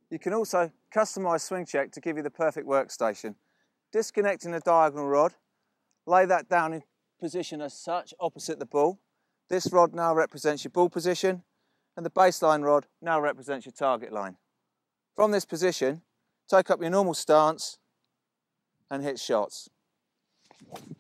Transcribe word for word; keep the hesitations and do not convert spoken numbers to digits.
You can also customise Swingcheck to give you the perfect workstation. Disconnecting the diagonal rod, lay that down in position as such, opposite the ball. This rod now represents your ball position, and the baseline rod now represents your target line. From this position, take up your normal stance and hit shots.